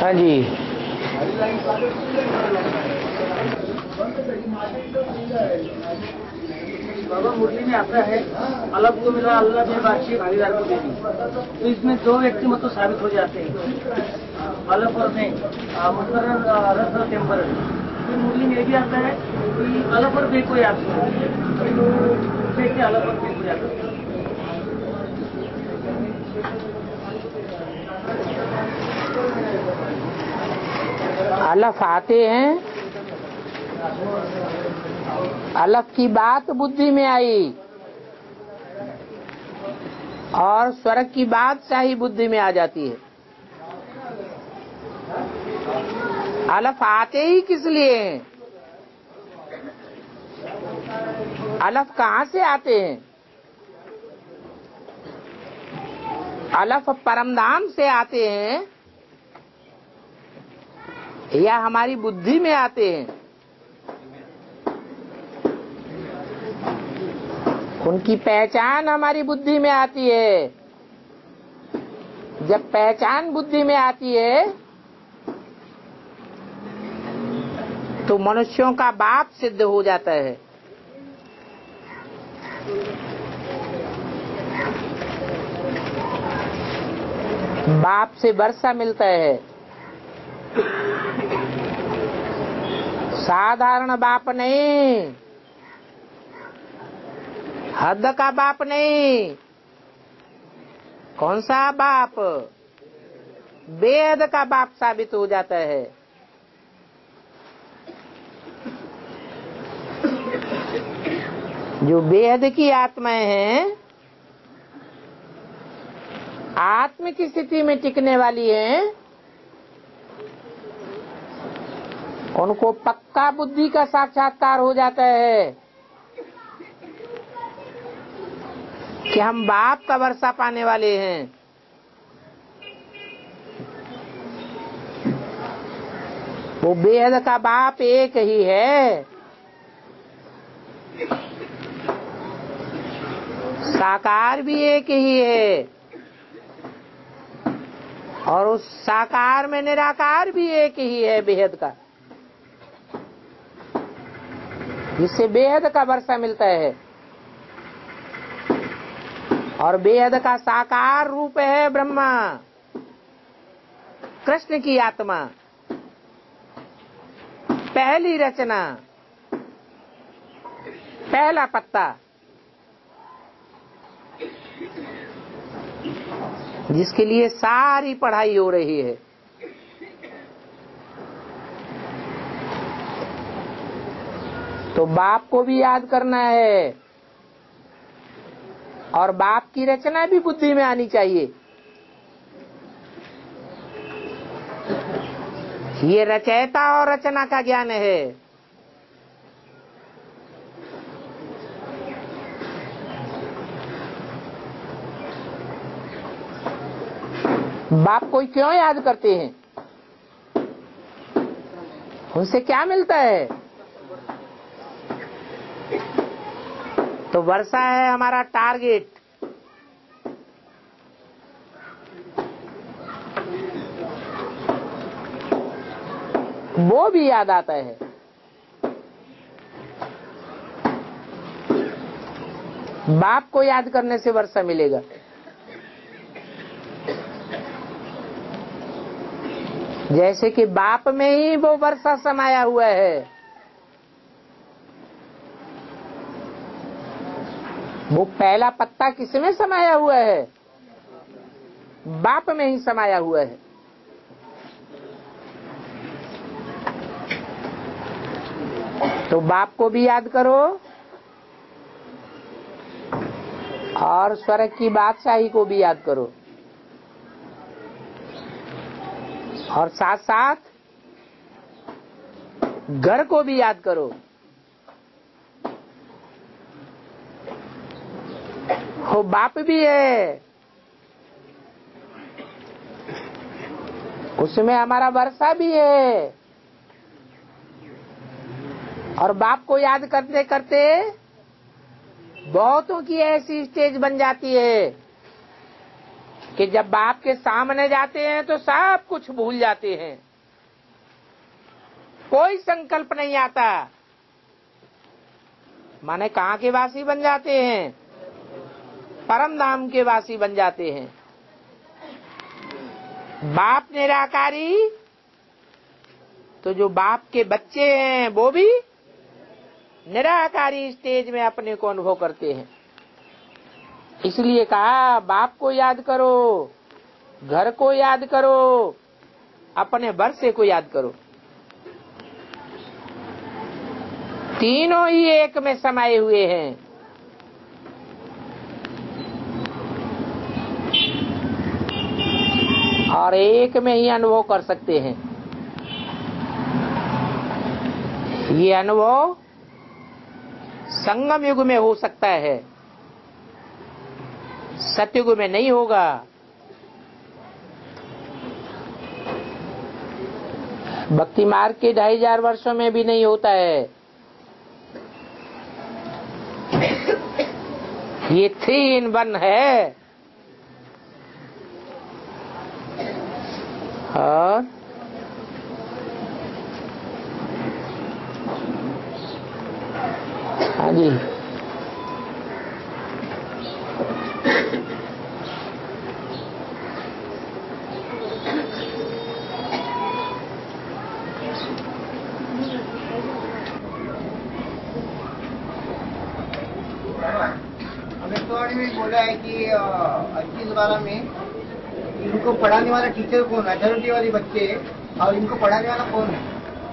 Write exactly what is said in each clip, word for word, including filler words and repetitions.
हाँ जी। बाबा मुरली में आता है अलग को मिला अल्लाह ने बादशाह भागीदार को दे दी, तो इसमें दो व्यक्ति मतलब साबित हो जाते हैं अलग और नहीं मुकर्रर रस और टेम्पररी। फिर मुरली में ये भी आता है कि अलग और बे कोई आता है, अलग और बे कोई आता है। अलफ आते हैं, अलफ की बात बुद्धि में आई और स्वर्ग की बात शाही बुद्धि में आ जाती है। अलफ आते ही किस लिए हैं? अलफ कहाँ से आते हैं? अलफ परमधाम से आते हैं या हमारी बुद्धि में आते हैं? उनकी पहचान हमारी बुद्धि में आती है। जब पहचान बुद्धि में आती है तो मनुष्यों का बाप सिद्ध हो जाता है। बाप से वर्षा मिलता है। साधारण बाप नहीं, हद का बाप नहीं। कौन सा बाप? बेहद का बाप साबित हो जाता है। जो बेहद की आत्माएं हैं, आत्म की स्थिति में टिकने वाली हैं, उनको पक्का बुद्धि का साक्षात्कार हो जाता है कि हम बाप का वर्षा पाने वाले हैं। वो बेहद का बाप एक ही है। साकार भी एक ही है और उस साकार में निराकार भी एक ही है, बेहद का, जिससे बेहद का वर्षा मिलता है। और बेहद का साकार रूप है ब्रह्मा, कृष्ण की आत्मा, पहली रचना, पहला पत्ता, जिसके लिए सारी पढ़ाई हो रही है। तो बाप को भी याद करना है और बाप की रचना भी बुद्धि में आनी चाहिए। ये रचयिता और रचना का ज्ञान है। बाप को क्यों याद करते हैं? उनसे क्या मिलता है? तो वर्षा है हमारा टारगेट। वो भी याद आता है। बाप को याद करने से वर्षा मिलेगा। जैसे कि बाप में ही वो वर्षा समाया हुआ है। वो पहला पत्ता किसमें समाया हुआ है? बाप में ही समाया हुआ है। तो बाप को भी याद करो और स्वर्ग की बादशाही को भी याद करो और साथ साथ घर को भी याद करो। वो बाप भी है, उसमें हमारा वर्षा भी है। और बाप को याद करते करते बहुतों की ऐसी स्टेज बन जाती है कि जब बाप के सामने जाते हैं तो सब कुछ भूल जाते हैं, कोई संकल्प नहीं आता, माने कहाँ के वासी बन जाते हैं, परम धाम के वासी बन जाते हैं। बाप निराकारी, तो जो बाप के बच्चे हैं वो भी निराकारी स्टेज में अपने को अनुभव करते हैं। इसलिए कहा बाप को याद करो, घर को याद करो, अपने वर्षे को याद करो। तीनों ही एक में समाये हुए हैं। और एक में ही अनुभव कर सकते हैं। ये अनुभव संगम युग में हो सकता है, सतयुग में नहीं होगा। भक्ति मार्ग के ढाई हजार वर्षों में भी नहीं होता है। ये थ्री इन वन है। और हाँ जी, अमितवाड़ी में बोला है कि इक्कीस बारह में इनको पढ़ाने वाला टीचर कौन है, अथॉरिटी वाले बच्चे, और इनको पढ़ाने वाला कौन है?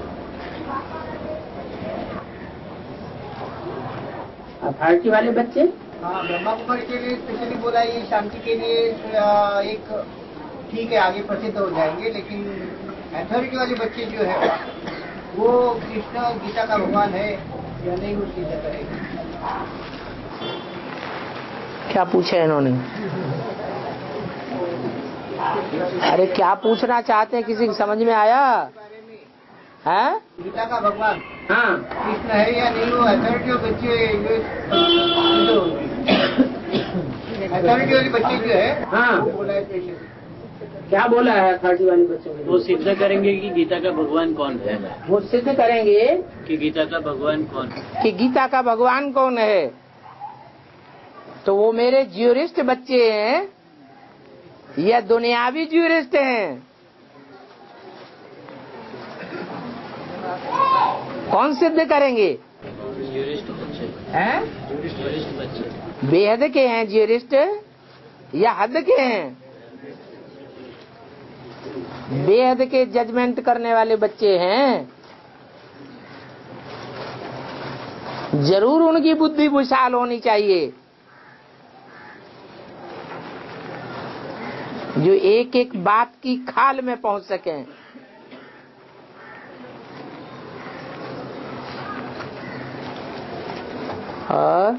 अथॉरिटी वाले बच्चे, हाँ, ब्रह्मा कुमारी के लिए स्पेशली बोला, ये शांति के लिए एक ठीक है, आगे प्रसिद्ध हो जाएंगे, लेकिन अथॉरिटी वाले बच्चे जो है वो कृष्ण गीता का भगवान है या नहीं, वो सिद्ध करेंगे। क्या पूछा इन्होंने? अरे क्या पूछना चाहते हैं, किसी को समझ में आया है? गीता का भगवान हाँ, कृष्ण है या नहीं, वो अथॉरिटी बच्चे, अथॉरिटी वाले बच्चे जो है हाँ, वो बोला है स्पेशली। क्या बोला है अथॉरिटी वाले बच्चों को? वो सिद्ध करेंगे कि गीता का भगवान कौन है। वो सिद्ध करेंगे कि गीता का भगवान कौन है। कि गीता का भगवान कौन है। तो वो मेरे ज्यूरिस्ट बच्चे हैं या दुनियावी ज्यूरिस्ट हैं? कौन सिद्ध करेंगे? ज्यूरिस्ट बच्चे हैं? ज्यूरिस्ट बच्चे बेहद के हैं ज्यूरिस्ट या हद के हैं? बेहद के जजमेंट करने वाले बच्चे हैं। जरूर उनकी बुद्धि विशाल होनी चाहिए, जो एक एक बात की खाल में पहुंच सकें। और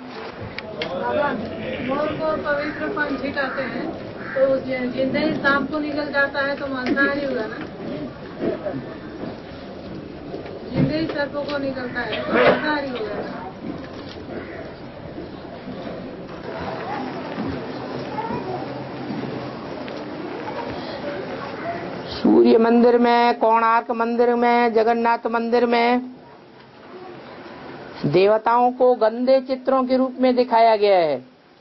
मोर को पवित्र पंछी कहते हैं, तो जिंदे ही सांप को निकल जाता है तो मांसाहारी होगा ना। जिंदे ही सर्पों को निकलता है तो मांसाहारी होगा ना। सूर्य मंदिर में, कोणार्क मंदिर में, जगन्नाथ मंदिर में देवताओं को गंदे चित्रों के रूप में दिखाया गया है।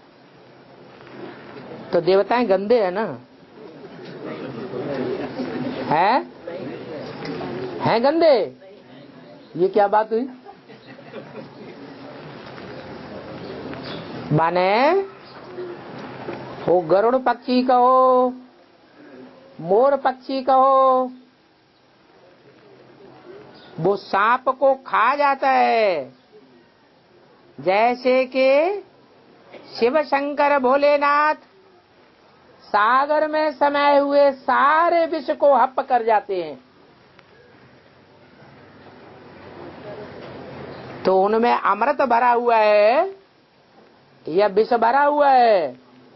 तो देवताएं गंदे है ना? है हैं गंदे? ये क्या बात हुई? माने वो गरुड़ पक्षी कहो, मोर पक्षी कहो, वो सांप को खा जाता है। जैसे कि शिव शंकर भोलेनाथ सागर में समाये हुए सारे विष को हप कर जाते हैं, तो उनमें अमृत भरा हुआ है या विष भरा हुआ है?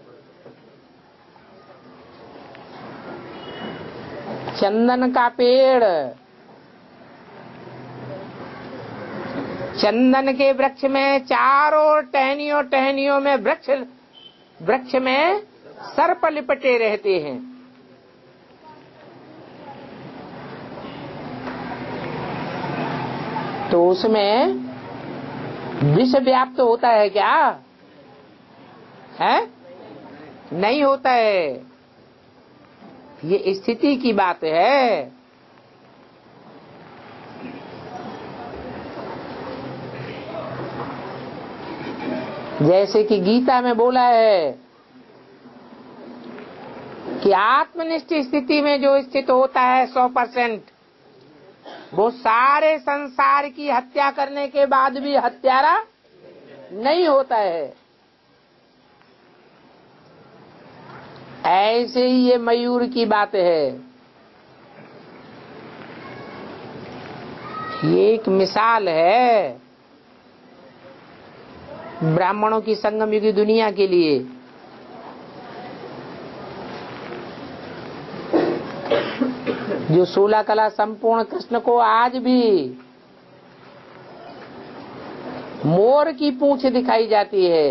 चंदन का पेड़, चंदन के वृक्ष में चारों टहनियों टहनियों में वृक्ष वृक्ष में सर्प लिपटे रहते हैं। तो उसमें विष व्याप्त होता है क्या? है? नहीं होता है। ये स्थिति की बात है। जैसे कि गीता में बोला है कि आत्मनिष्ठ स्थिति में जो स्थित होता है सौ परसेंट, वो सारे संसार की हत्या करने के बाद भी हत्यारा नहीं होता है। ऐसे ही ये मयूर की बात है। ये एक मिसाल है ब्राह्मणों की संगम युगी दुनिया के लिए। जो सोलह कला संपूर्ण कृष्ण को आज भी मोर की पूंछ दिखाई जाती है।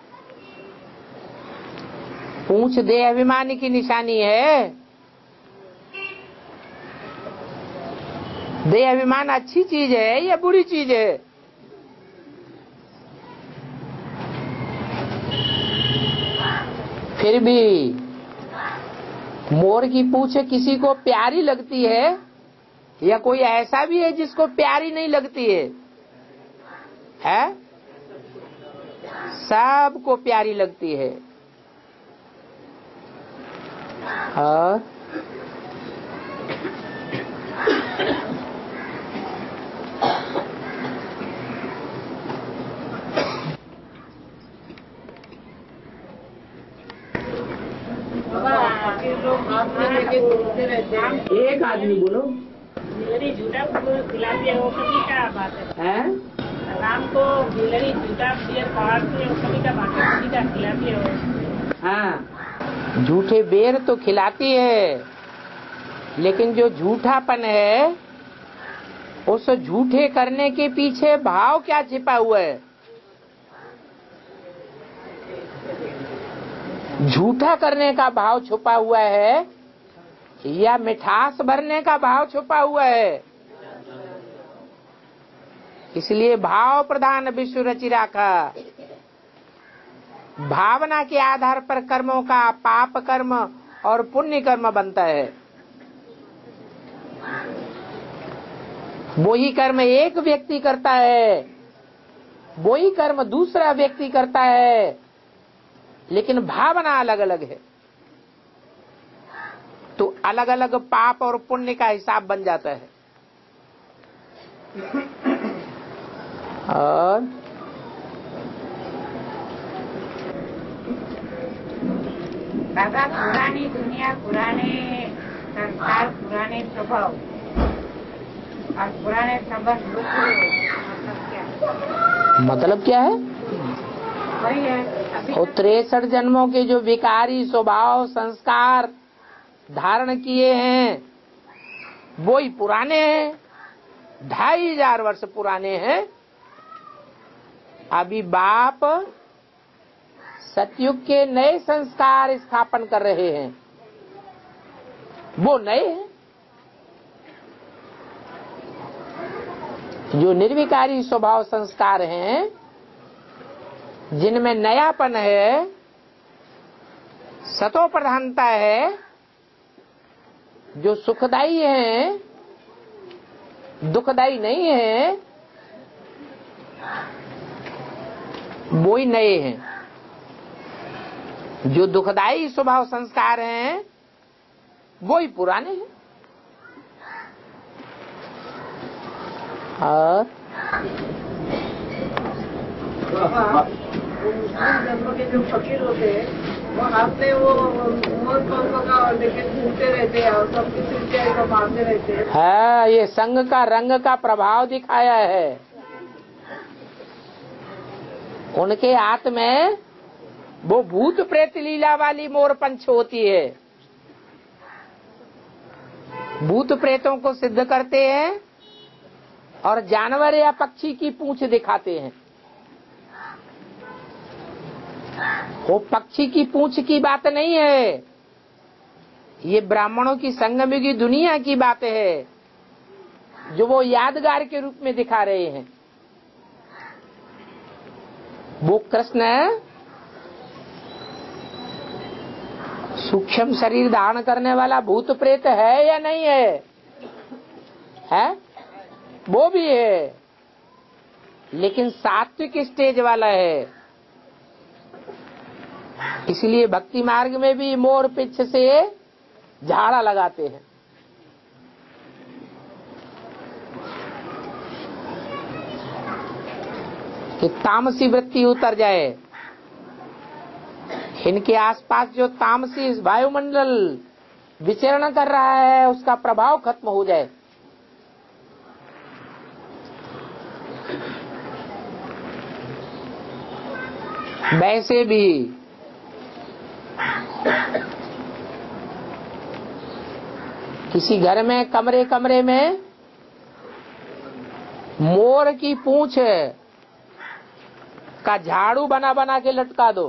पूंछ देह अभिमानी की निशानी है। देह अभिमान अच्छी चीज है या बुरी चीज है? फिर भी मोर की पूंछ किसी को प्यारी लगती है या कोई ऐसा भी है जिसको प्यारी नहीं लगती है? है? सबको प्यारी लगती है। और एक आदमी बोलो, गिलहरी झूठा खिला दिया वो कभी का बात है? हैं? राम को गिलहरी झूठा बियर पहाड़ से वो कभी का बात है? कभी का खिला दिया वो? हाँ, झूठे बेर तो खिलाती है, लेकिन जो झूठापन है उस झूठे करने के पीछे भाव क्या छिपा हुआ है? झूठा करने का भाव छुपा हुआ है या मिठास भरने का भाव छुपा हुआ है? इसलिए भाव प्रधान विश्व रचि राखा। भावना के आधार पर कर्मों का पाप कर्म और पुण्य कर्म बनता है। वही कर्म एक व्यक्ति करता है, वही कर्म दूसरा व्यक्ति करता है, लेकिन भावना अलग अलग है। तो अलग अलग पाप और पुण्य का हिसाब बन जाता है। और दादा, पुरानी दुनिया, पुराने संस्कार, पुराने स्वभाव और पुराने संबंध मतलब क्या? मतलब क्या है? वही है और तिरसठ जन्मों के जो विकारी स्वभाव संस्कार धारण किए हैं वो ही पुराने हैं। ढाई हजार वर्ष पुराने हैं। अभी बाप सतयुग के नए संस्कार स्थापन कर रहे हैं, वो नए हैं। जो निर्विकारी स्वभाव संस्कार हैं, जिनमें नयापन है, सतो प्रधानता है, जो सुखदायी है, दुखदायी नहीं है, वो ही नए हैं। जो दुखदायी स्वभाव संस्कार हैं वो ही पुराने हैं। और जन्म के जो फकीर होते हैं वो आपने वो मोर पंखों का और देखे घूमते रहते हैं और सब किसी को मारते रहते हैं। हाँ, ये संग का रंग का प्रभाव दिखाया है। उनके हाथ में वो भूत प्रेत लीला वाली मोर पंच होती है। भूत प्रेतों को सिद्ध करते हैं और जानवर या पक्षी की पूंछ दिखाते हैं। वो पक्षी की पूंछ की बात नहीं है, ये ब्राह्मणों की संगमयुगी दुनिया की बात है जो वो यादगार के रूप में दिखा रहे हैं। वो कृष्ण सूक्ष्म शरीर धारण करने वाला भूत प्रेत है या नहीं है? है, वो भी है, लेकिन सात्विक स्टेज वाला है। इसलिए भक्ति मार्ग में भी मोर पिछ से झाड़ा लगाते हैं। कि तामसी वृत्ति उतर जाए, इनके आसपास जो तामसी वायुमंडल विचरण कर रहा है उसका प्रभाव खत्म हो जाए। वैसे भी किसी घर में कमरे कमरे में मोर की पूंछ का झाड़ू बना बना के लटका दो,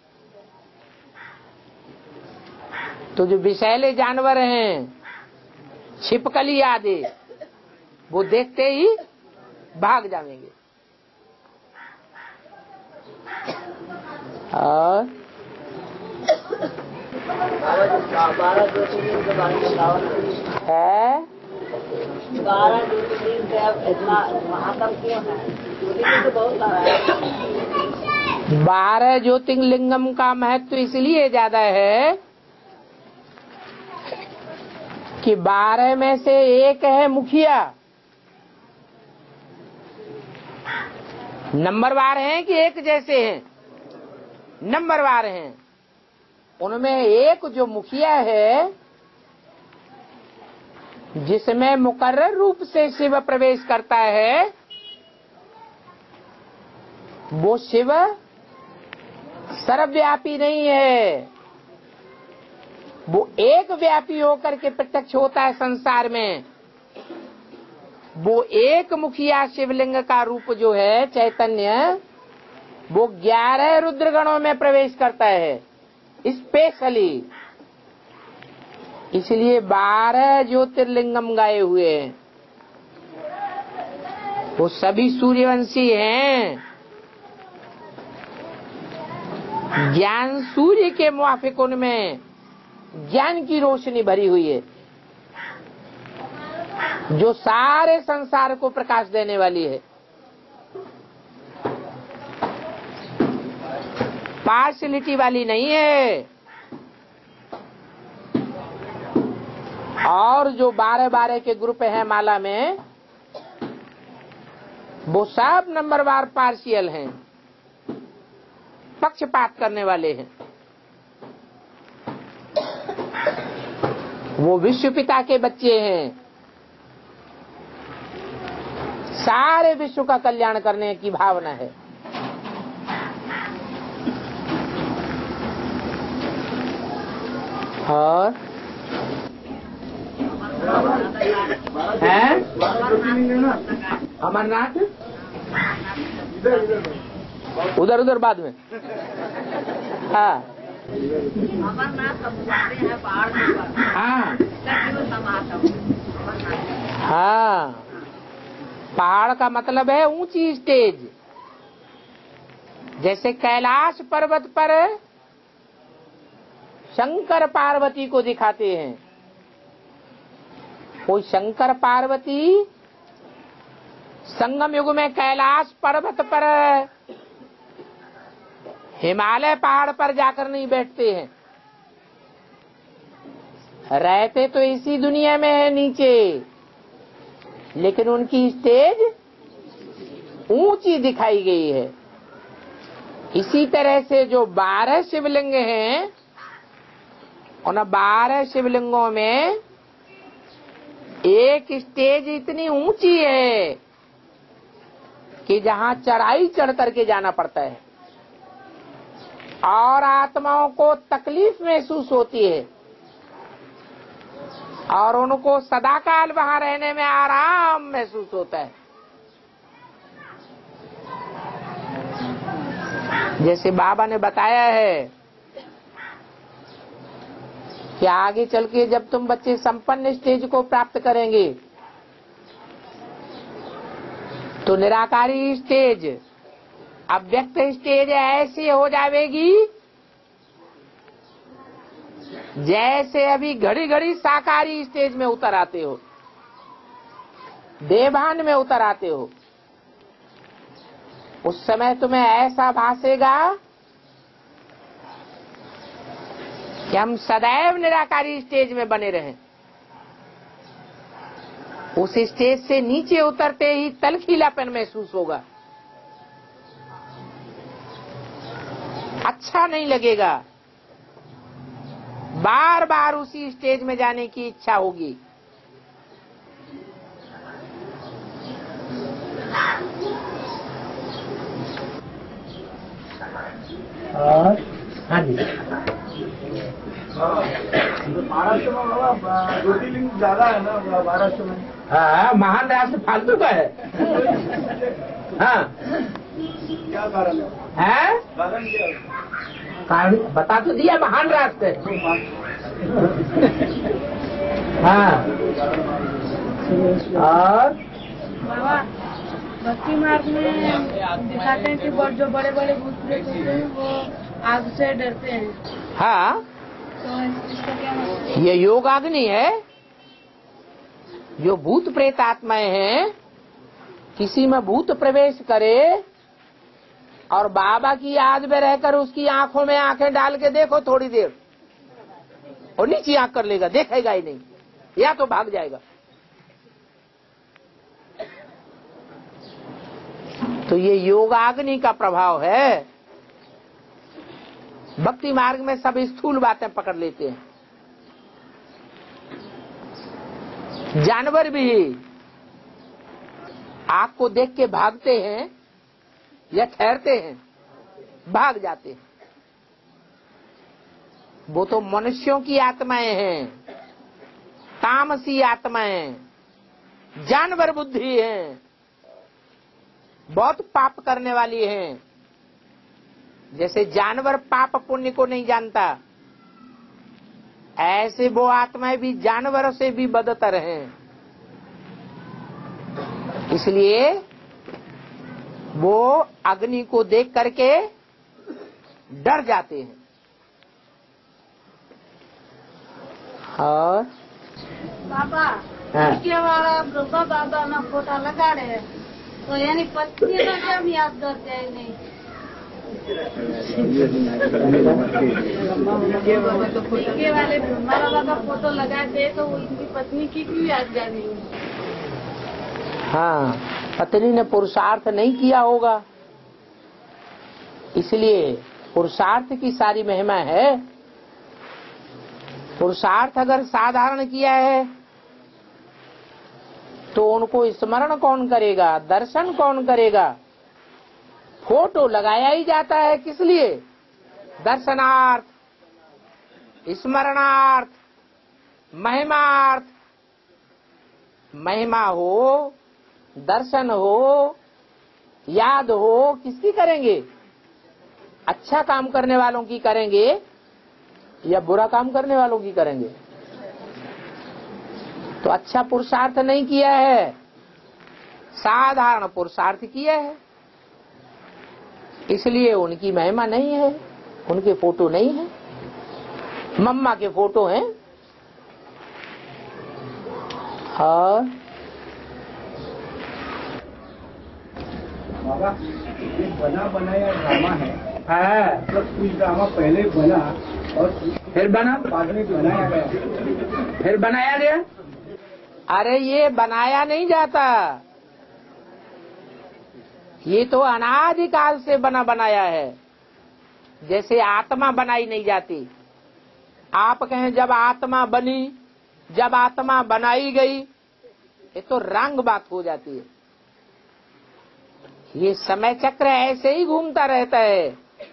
तो जो विषैले जानवर हैं, छिपकली आदि, वो देखते ही भाग जाएंगे। और बारह ज्योतिर्लिंग के बारे में है, बारह ज्योतिर्लिंग से अब इतना महात्म क्यों है? ज्योतिर्लिंग तो बहुत सारा है। बारह ज्योतिर्लिंगम का महत्व इसलिए ज्यादा है कि बारह में से एक है मुखिया। नंबरवार हैं कि एक जैसे हैं? नंबरवार हैं। उनमें एक जो मुखिया है, जिसमें मुकर्रर रूप से शिव प्रवेश करता है, वो शिव सर्वव्यापी नहीं है, वो एक व्यापी होकर के प्रत्यक्ष होता है संसार में। वो एक मुखिया शिवलिंग का रूप जो है चैतन्य, वो ग्यारह रुद्रगणों में प्रवेश करता है स्पेशली। इसलिए बारह ज्योतिर्लिंगम गाए हुए हैं। वो सभी सूर्यवंशी हैं। ज्ञान सूर्य के मुआफिक उनमें ज्ञान की रोशनी भरी हुई है, जो सारे संसार को प्रकाश देने वाली है। पार्शलिटी वाली नहीं है। और जो बारह बारह के ग्रुप हैं माला में, वो सब नंबरवार पार्शियल हैं, पक्षपात करने वाले हैं। वो विश्व पिता के बच्चे हैं, सारे विश्व का कल्याण करने की भावना है। और है अमरनाथ, उधर उधर बाद में। हाँ अमरनाथ है पहाड़ के ऊपर। हाँ हाँ, पहाड़ का मतलब है ऊंची स्टेज। जैसे कैलाश पर्वत पर शंकर पार्वती को दिखाते हैं, वो शंकर पार्वती संगम युग में कैलाश पर्वत पर, हिमालय पहाड़ पर जाकर नहीं बैठते हैं। रहते तो इसी दुनिया में है नीचे, लेकिन उनकी स्टेज ऊंची दिखाई गई है। इसी तरह से जो बारह शिवलिंग हैं, उन बारह शिवलिंगों में एक स्टेज इतनी ऊंची है कि जहां चढ़ाई चढ़ करके जाना पड़ता है और आत्माओं को तकलीफ महसूस होती है, और उनको सदाकाल वहां रहने में आराम महसूस होता है। जैसे बाबा ने बताया है कि आगे चल के जब तुम बच्चे संपन्न स्टेज को प्राप्त करेंगे तो निराकारी स्टेज, अव्यक्त स्टेज ऐसी हो जाएगी जैसे अभी घड़ी घड़ी साकारी स्टेज में उतर आते हो, देवभान में उतर आते हो। उस समय तुम्हें ऐसा भासेगा कि हम सदैव निराकारी स्टेज में बने रहें। उस स्टेज से नीचे उतरते ही तलखीलापन महसूस होगा, अच्छा नहीं लगेगा, बार बार उसी स्टेज में जाने की इच्छा होगी। और हाँ जी, महाराष्ट्र में बाबा ज्योतिर्लिंग ज्यादा है ना महाराष्ट्र में। हाँ, महान राष्ट्र फालतू का है। हाँ, क्या कारण है? है कारण क्या है? कारण बता तो दिया, महान राष्ट्र है। हाँ, और बाबा भक्ति मार्ग में दिखाते हैं कि जो बड़े बड़े भूत प्रेत होते हैं वो आग से डरते हैं। हाँ, तो इसका क्या मतलब? ये योगाग्नि है। जो भूत प्रेत आत्माएं हैं, किसी में भूत प्रवेश करे और बाबा की याद में रहकर उसकी आंखों में आंखें डाल के देखो थोड़ी देर, और नीचे आंख कर लेगा, देखेगा ही नहीं, या तो भाग जाएगा। तो ये योगाग्नि का प्रभाव है। भक्ति मार्ग में सब स्थूल बातें पकड़ लेते हैं। जानवर भी आग को देख के भागते हैं या ठहरते हैं, भाग जाते हैं। वो तो मनुष्यों की आत्माएं हैं, तामसी आत्माएं, जानवर बुद्धि हैं, बहुत पाप करने वाली हैं। जैसे जानवर पाप पुण्य को नहीं जानता, ऐसे वो आत्माएं भी जानवरों से भी बदतर हैं। इसलिए वो अग्नि को देख करके डर जाते हैं। और बाबा हाँ। इसके वाला ब्रह्मा बाबा ना फोटा लगा रहे, तो यानी पत्नी का क्या याद करते हैं नहीं? इसके वाले ब्रह्मा बाबा का फोटो लगा दे तो उनकी पत्नी की क्यों याद जानी? हाँ, पत्नी ने पुरुषार्थ नहीं किया होगा, इसलिए पुरुषार्थ की सारी महिमा है। पुरुषार्थ अगर साधारण किया है तो उनको स्मरण कौन करेगा, दर्शन कौन करेगा? फोटो लगाया ही जाता है किस लिए? दर्शनार्थ, स्मरणार्थ, महिमार्थ। महिमा हो, दर्शन हो, याद हो, किसकी करेंगे? अच्छा काम करने वालों की करेंगे या बुरा काम करने वालों की करेंगे? तो अच्छा पुरुषार्थ नहीं किया है, साधारण पुरुषार्थ किया है, इसलिए उनकी महिमा नहीं है, उनके फोटो नहीं है। मम्मा के फोटो हैं। और बाबा ये बना बनाया ड्रामा है, है तो कुछ ड्रामा पहले बना और फिर बना, बाद में बनाया गया। फिर बनाया गया। अरे ये बनाया नहीं जाता, ये तो अनादिकाल से बना बनाया है। जैसे आत्मा बनाई नहीं जाती। आप कहें जब आत्मा बनी, जब आत्मा बनाई गई, ये तो रंग बात हो जाती है। ये समय चक्र ऐसे ही घूमता रहता है।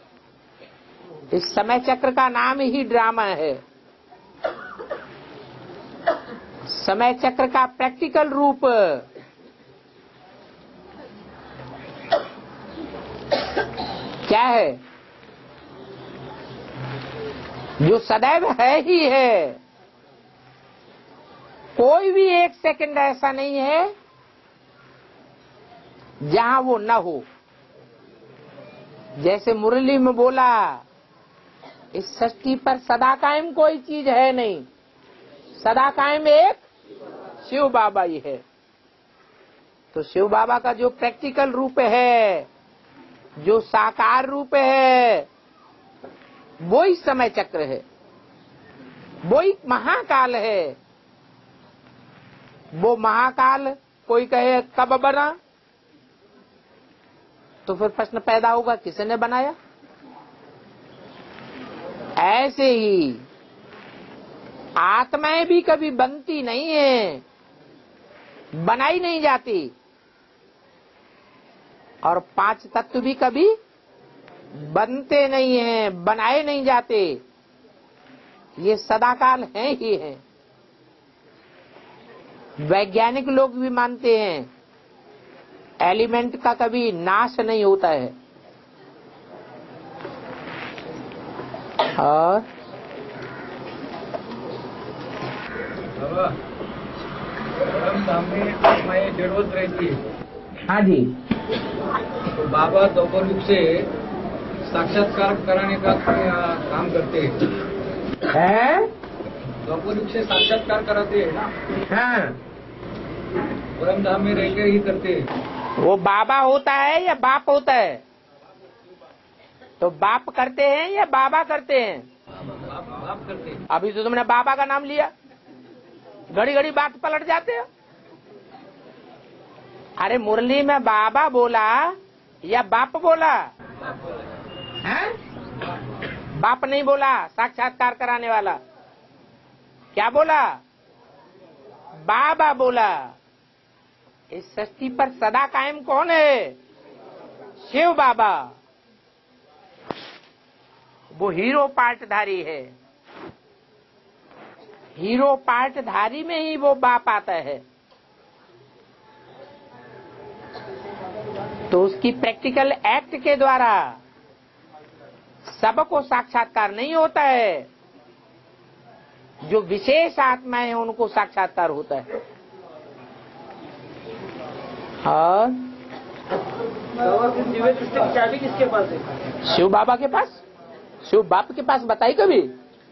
इस समय चक्र का नाम ही ड्रामा है। समय चक्र का प्रैक्टिकल रूप क्या है? जो सदैव है ही है। कोई भी एक सेकंड ऐसा नहीं है जहां वो न हो। जैसे मुरली में बोला, इस सृष्टि पर सदा कायम कोई चीज है नहीं, सदा कायम एक शिव बाबा ही है। तो शिव बाबा का जो प्रैक्टिकल रूप है, जो साकार रूप है, वो ही समय चक्र है, वो ही महाकाल है। वो महाकाल कोई कहे कब बना, तो फिर प्रश्न पैदा होगा किसने बनाया। ऐसे ही आत्माएं भी कभी बनती नहीं है, बनाई नहीं जाती, और पांच तत्व भी कभी बनते नहीं हैं, बनाए नहीं जाते। ये सदाकाल हैं ही हैं। वैज्ञानिक लोग भी मानते हैं एलिमेंट का कभी नाश नहीं होता है। और सामने आत्माएं जरूरत रहती है। हाँ जी। तो बाबा द्वापर युग से साक्षात्कार कराने का काम करते हैं। है? द्वापर युग से साक्षात्कार कराते हैं ना। हाँ। परम धाम में रहकर ही करते हैं। वो बाबा होता है या बाप होता है? तो बाप करते हैं या बाबा करते हैं? बाप बाप करते हैं। अभी तो तुमने बाबा का नाम लिया, घड़ी घड़ी बात पलट जाते हो। अरे मुरली में बाबा बोला या बाप बोला? हैं? बाप नहीं बोला। साक्षात्कार कराने वाला क्या बोला? बाबा बोला। इस सृष्टि पर सदा कायम कौन है? शिव बाबा। वो हीरो पार्टधारी है। हीरो पार्टधारी में ही वो बाप आता है। तो उसकी प्रैक्टिकल एक्ट के द्वारा सबको साक्षात्कार नहीं होता है। जो विशेष आत्माएं हैं उनको साक्षात्कार होता है। और दिव्य दृष्टि की चाबी किसके पास है? शिव बाबा के पास। शिव बाप के पास बताई कभी?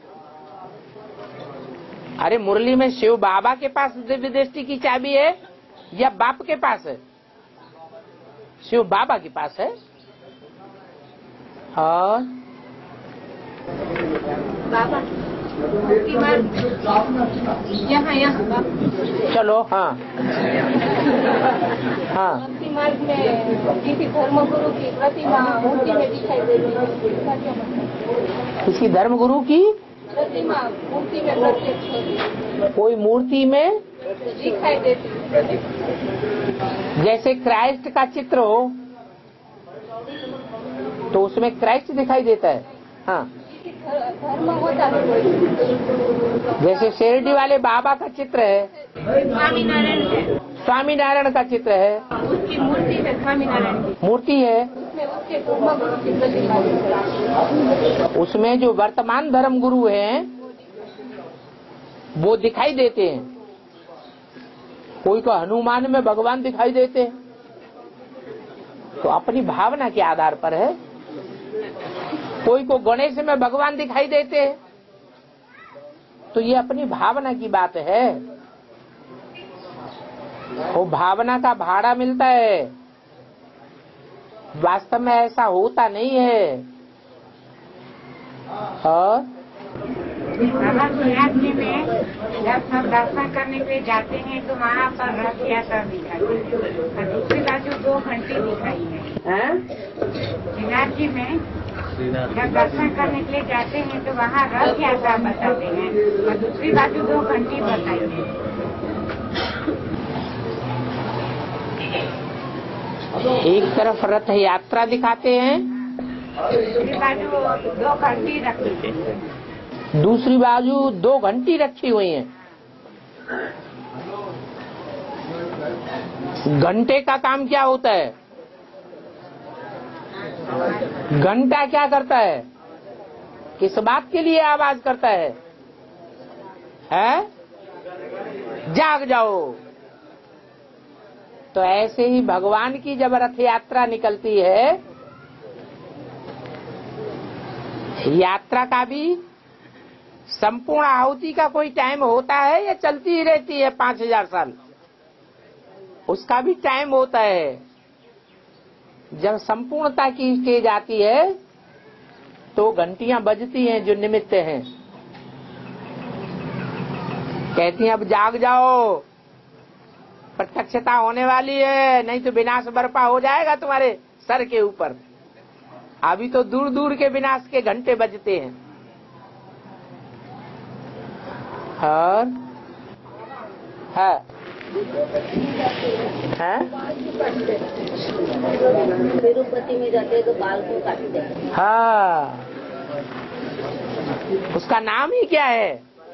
अरे मुरली में शिव बाबा के पास दिव्य दृष्टि की चाबी है या बाप के पास है? शिव बाबा के पास है। और बाबा यहाँ यहाँ चलो। हाँ हाँ। भक्ति मार्ग में किसी धर्म गुरु की प्रतिमा मूर्ति में दिखाई देती है। किसी धर्म गुरु की प्रतिमा मूर्ति में प्रत्यक्ष होती है। कोई मूर्ति में दिखाई देती है। जैसे क्राइस्ट का चित्र हो तो उसमें क्राइस्ट दिखाई देता है। हाँ। धर्म होता है। जैसे शिरडी वाले बाबा का चित्र है, स्वामीनारायण है। स्वामीनारायण का चित्र है, उसकी मूर्ति है। स्वामीनारायण की मूर्ति है। उसमें उसके धर्म गुरु की प्रतिमा है। उसमें जो वर्तमान धर्म गुरु हैं वो दिखाई देते हैं। कोई को हनुमान में भगवान दिखाई देते हैं। तो अपनी भावना के आधार पर है। कोई को गणेश में भगवान दिखाई देते हैं। तो ये अपनी भावना की बात है। वो भावना का भाड़ा मिलता है। वास्तव में ऐसा होता नहीं है। और शिवरात्रि में जब सब दर्शन करने के लिए जाते हैं तो वहाँ पर रथ यात्रा दिखाई है और दूसरी बाजू दो घंटी दिखाई है। शिवरात्रि में जब दर्शन करने के लिए जाते हैं तो वहाँ रथ यात्रा बताते हैं और दूसरी बाजू दो घंटी बताई है। एक तरफ रथ यात्रा दिखाते हैं, दूसरी बाजू दो घंटी रखी है। दूसरी बाजू दो घंटी रखी हुई है। घंटे का काम क्या होता है? घंटा क्या करता है? किस बात के लिए आवाज करता है? हैं? जाग जाओ। तो ऐसे ही भगवान की जब रथ यात्रा निकलती है, यात्रा का भी संपूर्ण आहुति का कोई टाइम होता है या चलती ही रहती है पांच हजार साल? उसका भी टाइम होता है। जब संपूर्णता की स्टेज आती है तो घंटियां बजती हैं जो निमित्त हैं, कहती हैं अब जाग जाओ, प्रत्यक्षता होने वाली है, नहीं तो विनाश बरपा हो जाएगा तुम्हारे सर के ऊपर। अभी तो दूर दूर के विनाश के घंटे बजते हैं। और है, है? तिरुपति में जाते हैं तो बाल को काटते हैं। हाँ, उसका नाम ही क्या है?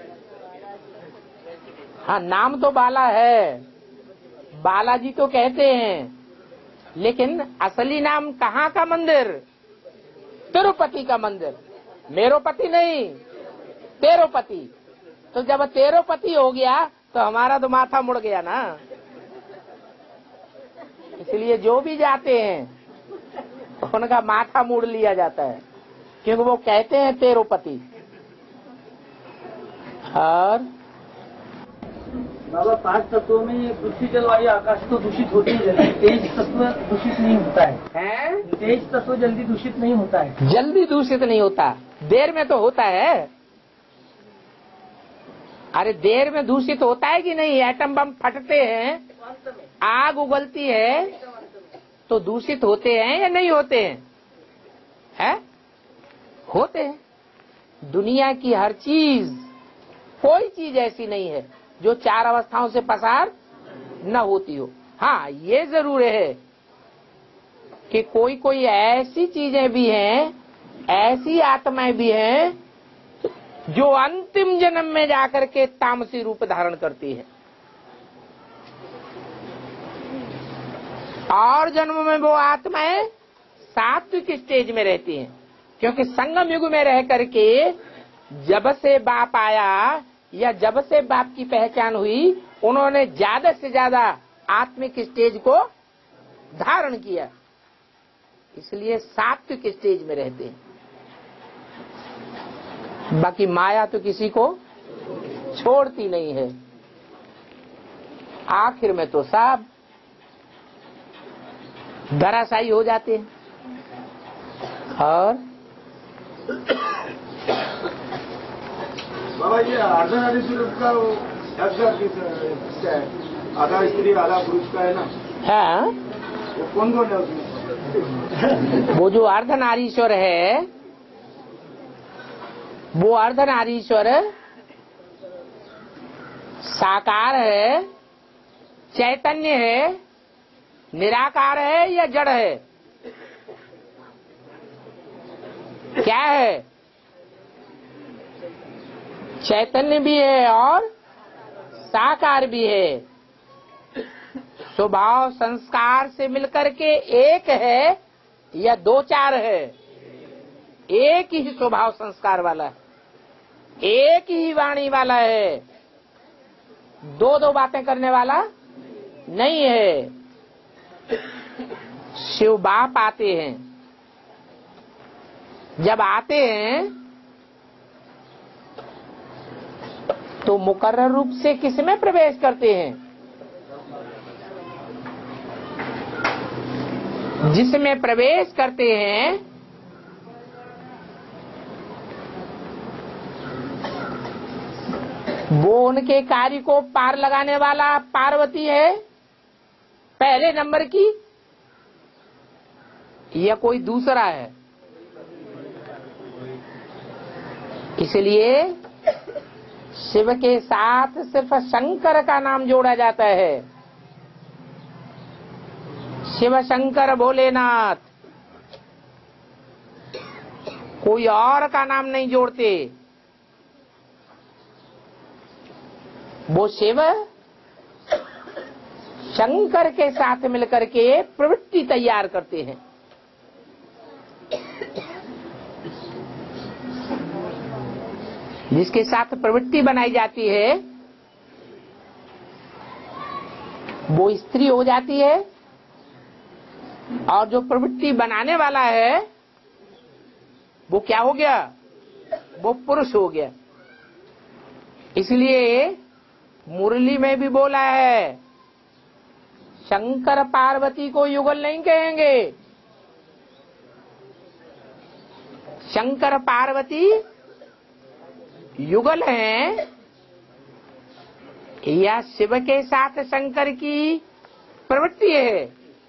हाँ, नाम तो बाला है, बालाजी तो कहते हैं, लेकिन असली नाम कहाँ का मंदिर? तिरुपति का मंदिर। मेरोपति नहीं, तेरोपति। तो जब तेरोपति हो गया तो हमारा तो माथा मुड़ गया ना। इसलिए जो भी जाते हैं उनका माथा मोड़ लिया जाता है, क्योंकि वो कहते हैं तेरोपति। और बाबा, पांच तत्वों में पृथ्वी जल वायु आकाश तो दूषित होते ही रहते हैं, तेज तत्व दूषित नहीं होता है, हैं? तेज तत्व जल्दी दूषित नहीं होता है। जल्दी दूषित नहीं होता, देर में तो होता है। अरे देर में दूषित होता है कि नहीं? एटम बम फटते हैं, आग उगलती है, तो दूषित होते हैं या नहीं होते हैं? है? होते हैं। दुनिया की हर चीज, कोई चीज ऐसी नहीं है जो चार अवस्थाओं से पसार न होती हो। हाँ, ये जरूर है कि कोई कोई ऐसी चीजें भी हैं, ऐसी आत्माएं भी हैं जो अंतिम जन्म में जाकर के तामसी रूप धारण करती है, और जन्म में वो आत्माएं सात्विक स्टेज में रहती हैं, क्योंकि संगम युग में रह करके जब से बाप आया या जब से बाप की पहचान हुई, उन्होंने ज्यादा से ज्यादा आत्मिक स्टेज को धारण किया, इसलिए सात्विक स्टेज में रहते हैं। बाकी माया तो किसी को छोड़ती नहीं है, आखिर में तो सब धराशायी हो जाते हैं। और बाबा, ये अर्धनारीश्वर का क्या है? आधा स्त्री आधा पुरुष का है ना? हाँ, वो कौन कौन है उसमें? वो जो अर्धनारीश्वर है, वो अर्धनारीश्वर साकार है, चैतन्य है, निराकार है या जड़ है? क्या है? चैतन्य भी है और साकार भी है। स्वभाव संस्कार से मिलकर के एक है या दो चार है? एक ही स्वभाव संस्कार वाला है, एक ही वाणी वाला है, दो दो बातें करने वाला नहीं है। शिव बाप आते हैं, जब आते हैं तो मुकर्रर रूप से किसमें प्रवेश करते हैं? जिसमें प्रवेश करते हैं वो उनके कार्य को पार लगाने वाला पार्वती है पहले नंबर की, या कोई दूसरा है? इसलिए शिव के साथ सिर्फ शंकर का नाम जोड़ा जाता है। शिव शंकर भोलेनाथ, कोई और का नाम नहीं जोड़ते। वो शिव शंकर के साथ मिलकर के प्रवृत्ति तैयार करते हैं। जिसके साथ प्रवृत्ति बनाई जाती है वो स्त्री हो जाती है, और जो प्रवृत्ति बनाने वाला है वो क्या हो गया? वो पुरुष हो गया। इसलिए मुरली में भी बोला है, शंकर पार्वती को युगल नहीं कहेंगे। शंकर पार्वती युगल हैं या शिव के साथ शंकर की प्रवृत्ति है?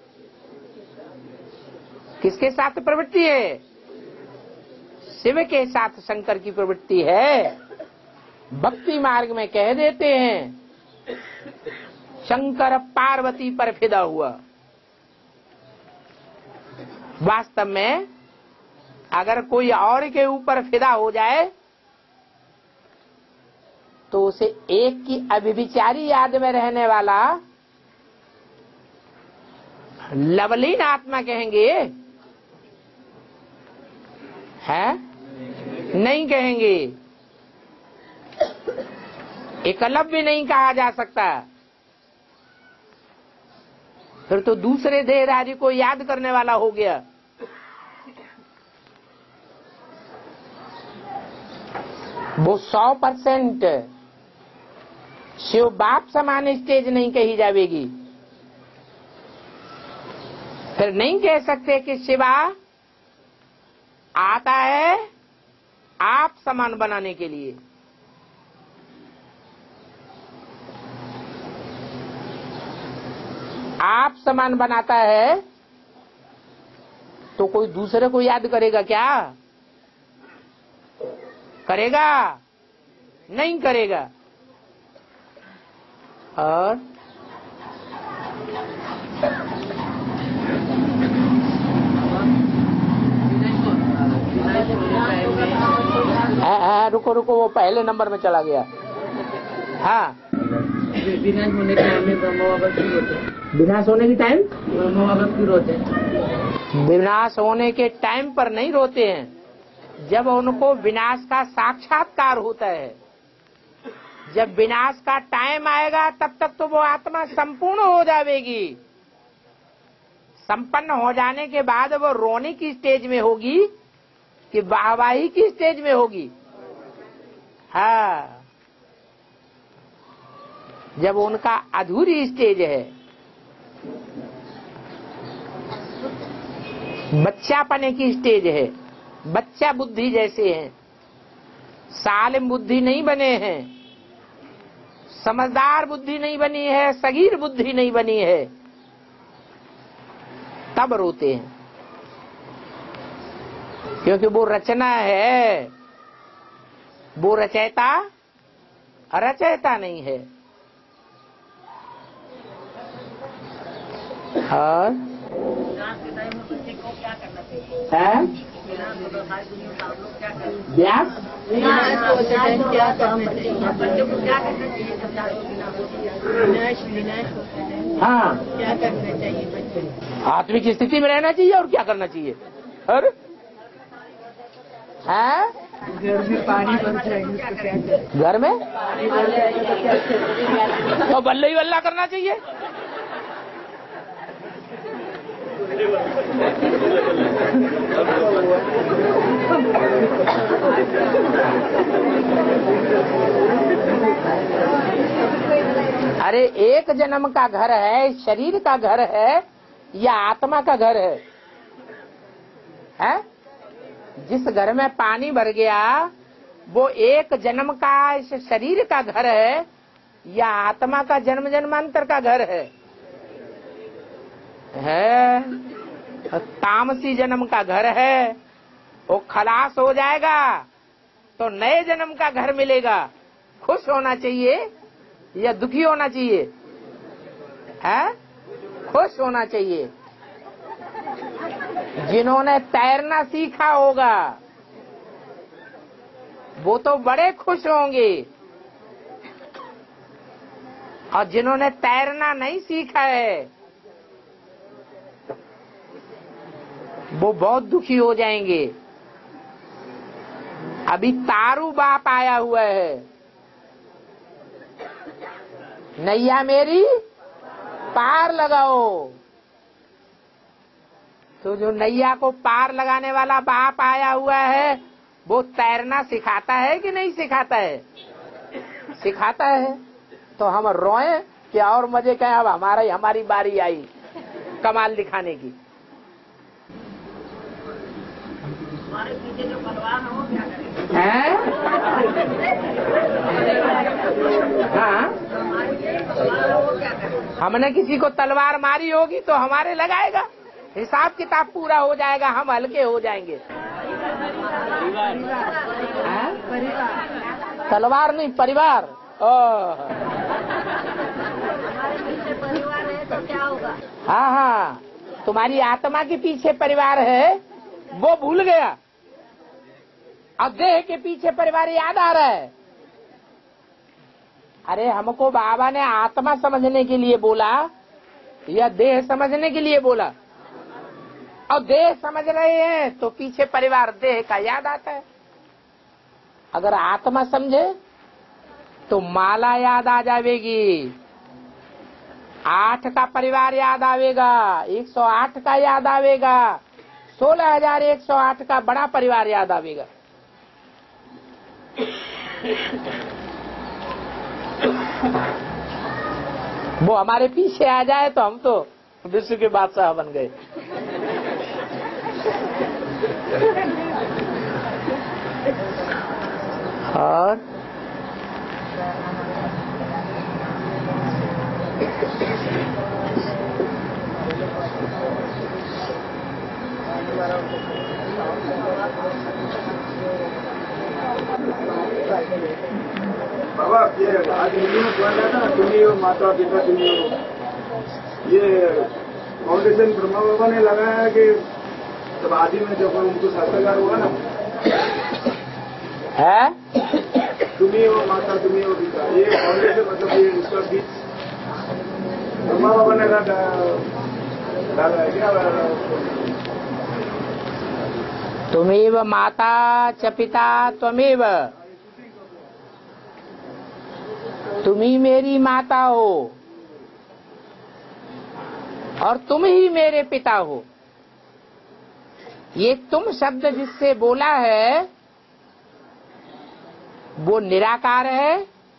किसके साथ प्रवृत्ति है? शिव के साथ शंकर की प्रवृत्ति है। भक्ति मार्ग में कह देते हैं शंकर पार्वती पर फिदा हुआ। वास्तव में अगर कोई और के ऊपर फिदा हो जाए तो उसे एक की अभिविचारी याद में रहने वाला लवलीन आत्मा कहेंगे, है? नहीं कहेंगे। एकलव्य नहीं कहा जा सकता। फिर तो दूसरे देहधारी को याद करने वाला हो गया। वो सौ परसेंट शिव बाप समान स्टेज नहीं कही जाएगी। फिर नहीं कह सकते कि शिवा आता है आप समान बनाने के लिए। आप समान बनाता है तो कोई दूसरे को याद करेगा क्या? करेगा? नहीं करेगा। और आ, आ, रुको रुको वो पहले नंबर में चला गया। हाँ, विनाश होने के टाइम में ब्रह्मवागत क्यों होते हैं? विनाश होने के टाइम ब्रह्मवागत क्यों रोते हैं? विनाश होने के टाइम पर नहीं रोते हैं, जब उनको विनाश का साक्षात्कार होता है। जब विनाश का टाइम आएगा तब तक तो वो आत्मा संपूर्ण हो जाएगी। संपन्न हो जाने के बाद वो रोने की स्टेज में होगी कि वाहवाही की स्टेज में होगी? हाँ, जब उनका अधूरी स्टेज है, बच्चापने की स्टेज है, बच्चा बुद्धि जैसे हैं, सालिम बुद्धि नहीं बने हैं, समझदार बुद्धि नहीं बनी है, सगीर बुद्धि नहीं बनी है, तब रोते हैं। क्योंकि वो रचना है, वो रचयिता रचयिता नहीं है। और व्यास क्या काम हाँ, क्या करना चाहिए बच्चे? आत्मिक स्थिति में रहना चाहिए। और क्या करना चाहिए? और है घर में पानी बन जाएंगे, घर में तो बल्ले ही बल्ला करना चाहिए। अरे एक जन्म का घर है, शरीर का घर है या आत्मा का घर है? हैं? जिस घर में पानी भर गया वो एक जन्म का इस शरीर का घर है या आत्मा का जन्म जन्मांतर का घर है? है तामसी जन्म का घर है। वो खलास हो जाएगा तो नए जन्म का घर मिलेगा। खुश होना चाहिए या दुखी होना चाहिए? है खुश होना चाहिए। जिन्होंने तैरना सीखा होगा वो तो बड़े खुश होंगे, और जिन्होंने तैरना नहीं सीखा है वो बहुत दुखी हो जाएंगे। अभी तारू बाप आया हुआ है, नैया मेरी पार लगाओ। तो जो नैया को पार लगाने वाला बाप आया हुआ है वो तैरना सिखाता है कि नहीं सिखाता है? सिखाता है। तो हम रोए कि और मजे क्या, अब हमारा हमारी बारी आई कमाल दिखाने की। हमारे पीछे जो पहलवान है वो क्या करेंगे? हैं? हाँ, पहलवान है वो क्या करेंगे? हमने किसी को तलवार मारी होगी तो हमारे लगाएगा, हिसाब किताब पूरा हो जाएगा, हम हल्के हो जाएंगे। हाँ? तलवार नहीं, परिवार। हमारे पीछे परिवार है तो क्या होगा? हाँ हाँ, तुम्हारी आत्मा के पीछे परिवार है वो भूल गया, अब देह के पीछे परिवार याद आ रहा है। अरे हमको बाबा ने आत्मा समझने के लिए बोला या देह समझने के लिए बोला? और देह समझ रहे हैं तो पीछे परिवार देह का याद आता है। अगर आत्मा समझे तो माला याद आ जाएगी, आठ का परिवार याद आवेगा, एक सौ आठ का याद आवेगा, सोलह हजार एक सौ आठ का बड़ा परिवार याद आवेगा। वो हमारे पीछे आ जाए तो हम तो विश्व के बादशाह बन गए। और बाबा ये आज हिंदी में बोल रहा था ना, तुम्ही हो माता पिता तुम्ही हो, ये फाउंडेशन ब्रह्मा बाबा ने लगाया है कि जब आदि में जब उनको साक्षात्कार हुआ ना, है तुम्ही हो माता तुम्ही हो पिता, ये फाउंडेशन मतलब ये इसका बीच ब्रह्मा बाबा ने डाला है क्या? तुमेव माता च पिता त्वमेव, तुम ही मेरी माता हो और तुम ही मेरे पिता हो। ये तुम शब्द जिससे बोला है वो निराकार है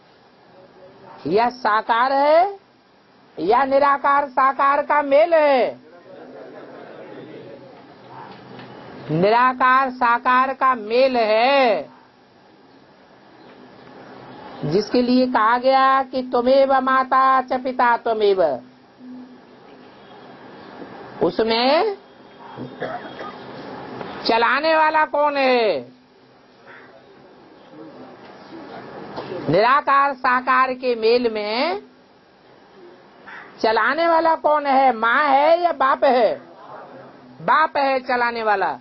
या साकार है या निराकार साकार का मेल है? निराकार साकार का मेल है, जिसके लिए कहा गया कि त्वमेव माता च पिता त्वमेव। उसमें चलाने वाला कौन है? निराकार साकार के मेल में चलाने वाला कौन है? माँ है या बाप है? बाप है चलाने वाला।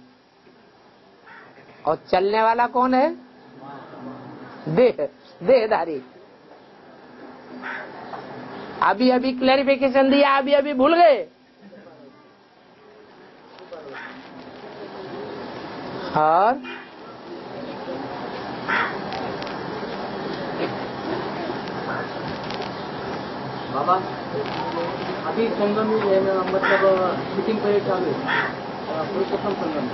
और चलने वाला कौन है? देह, देहधारी। अभी अभी क्लैरिफिकेशन दिया, अभी अभी भूल गए। और बाबा अभी संगम में है ना, मतलब मीटिंग पीरियड चालू है पुरुषोत्तम संगम।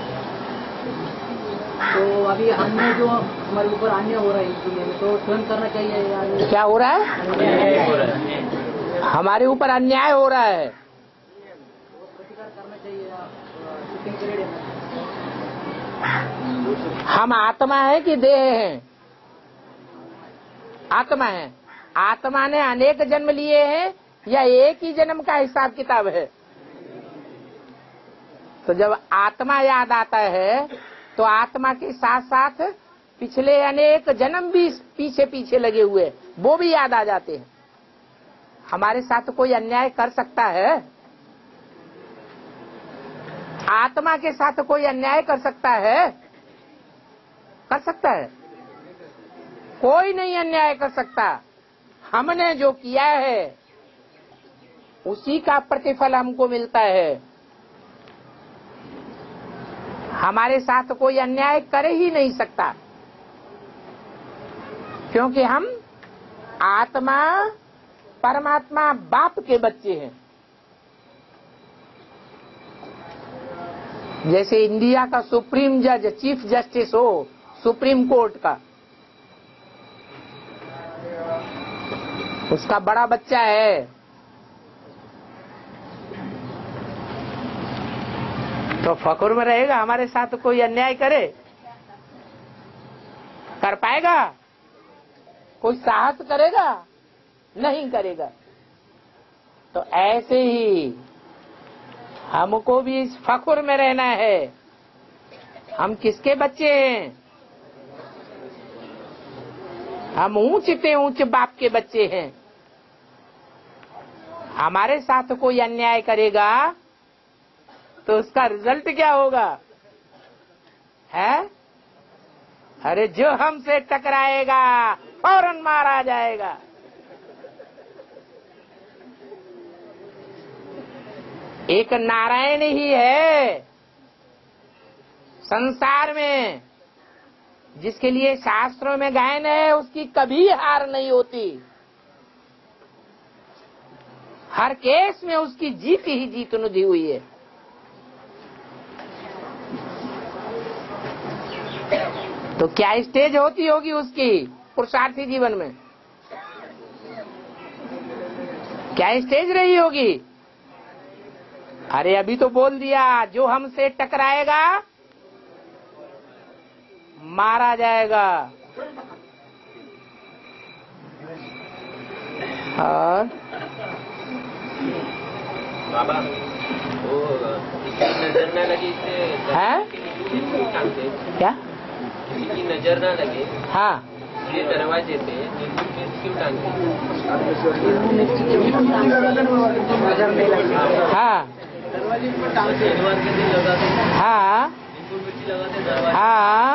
तो अभी हमने जो हमारे ऊपर अन्याय हो रहा है इस दुनिया में, तो सहन करना चाहिए यार? क्या हो रहा है? अन्याय हो रहा है, हमारे ऊपर अन्याय हो रहा है, प्रतिकार करना चाहिए। मीटिंग पीरियड है। हम आत्मा है कि देह है? आत्मा है। आत्मा ने अनेक जन्म लिए हैं या एक ही जन्म का हिसाब किताब है? तो जब आत्मा याद आता है तो आत्मा के साथ साथ पिछले अनेक जन्म भी पीछे पीछे लगे हुए वो भी याद आ जाते हैं। हमारे साथ कोई अन्याय कर सकता है? आत्मा के साथ कोई अन्याय कर सकता है? कर सकता है? कोई नहीं अन्याय कर सकता। हमने जो किया है उसी का प्रतिफल हमको मिलता है। हमारे साथ कोई अन्याय कर ही नहीं सकता। क्योंकि हम आत्मा परमात्मा बाप के बच्चे हैं। जैसे इंडिया का सुप्रीम जज चीफ जस्टिस हो सुप्रीम कोर्ट का, उसका बड़ा बच्चा है। तो फखर में रहेगा हमारे साथ कोई अन्याय करे, कर पाएगा? कोई साहस करेगा? नहीं करेगा। तो ऐसे ही हमको भी इस फखर में रहना है। हम किसके बच्चे हैं? हम ऊंच पे ऊंच बाप के बच्चे हैं। हमारे साथ कोई अन्याय करेगा तो उसका रिजल्ट क्या होगा? है? अरे जो हमसे टकराएगा फौरन मारा जाएगा। एक नारायण ही है संसार में जिसके लिए शास्त्रों में गायन है, उसकी कभी हार नहीं होती। हर केस में उसकी जीत ही जीत नुदी हुई है। तो क्या स्टेज होती होगी उसकी पुरुषार्थी जीवन में? क्या स्टेज रही होगी? अरे अभी तो बोल दिया, जो हमसे टकराएगा मारा जाएगा। और बाबा वो नजर न लगी इससे है क्या? किसी की नजर न लगे, हाँ, ये दरवाजे पे क्यों टांगते? हाँ, शनिवार के दिन लगाते, हाँ, मिर्ची लगाते दरवाजे। हाँ,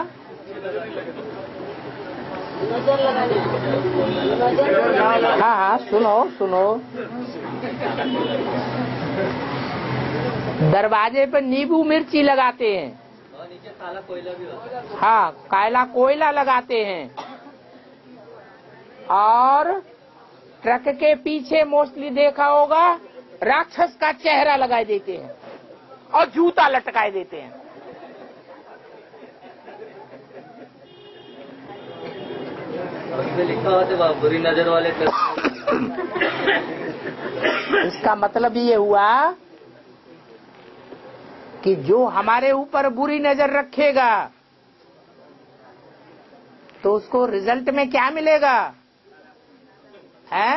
नजर लगाने हाँ, हाँ, सुनो सुनो। दरवाजे पर नींबू मिर्ची लगाते हैं और नीचे काला कोयला भी होता है। हाँ, काला कोयला लगाते हैं। और ट्रक के पीछे मोस्टली देखा होगा राक्षस का चेहरा लगाए देते हैं और जूता लटकाए देते हैं। उसमें लिखा होता है बुरी नजर वाले। इसका मतलब ये हुआ कि जो हमारे ऊपर बुरी नजर रखेगा तो उसको रिजल्ट में क्या मिलेगा? है?